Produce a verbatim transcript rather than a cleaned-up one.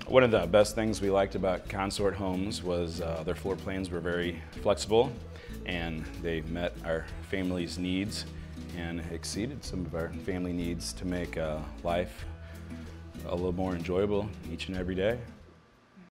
One of the best things we liked about Consort Homes was uh, their floor plans were very flexible, and they met our family's needs and exceeded some of our family needs to make uh, life a little more enjoyable each and every day.